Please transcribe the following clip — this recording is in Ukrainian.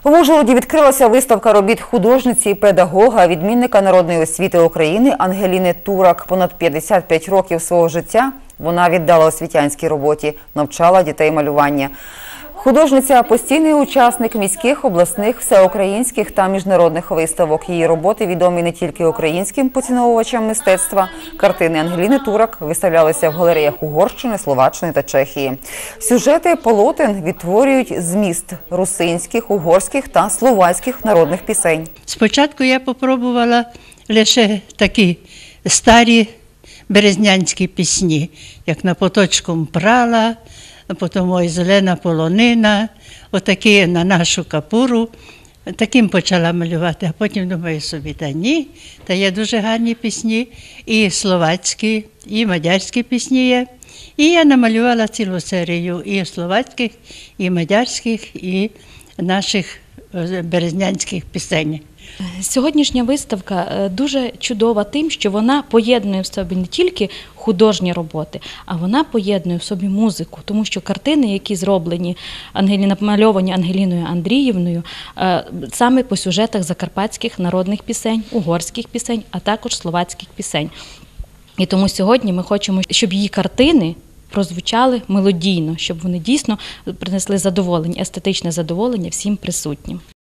В Ужгороді відкрилася виставка робіт художниці і педагога, відмінника народної освіти України Ангеліни Турак. Понад 55 років свого життя вона віддала освітянській роботі, навчала дітей малювання. Художниця – постійний учасник міських, обласних, всеукраїнських та міжнародних виставок. Її роботи відомі не тільки українським поціновувачам мистецтва. Картини Ангеліни Турак виставлялися в галереях Угорщини, Словаччини та Чехії. Сюжети полотен відтворюють зміст русинських, угорських та словацьких народних пісень. Спочатку я спробувала лише такі старі березнянські пісні, як «На поточком брала», потім «Ой, зелена полонина», отакі «На нашу капуру». Таким почала малювати, а потім думаю собі, та ні, та є дуже гарні пісні, і словацькі, і мадярські пісні є. І я намалювала цілу серію і словацьких, і мадярських, і наших березнянських пісень. Сьогоднішня виставка дуже чудова тим, що вона поєднує в собі не тільки художні роботи, а вона поєднує в собі музику, тому що картини, які зроблені, намальовані Ангеліною Андріївною, саме по сюжетах закарпатських народних пісень, угорських пісень, а також словацьких пісень. І тому сьогодні ми хочемо, щоб її картини прозвучали мелодійно, щоб вони дійсно принесли задоволення, естетичне задоволення всім присутнім.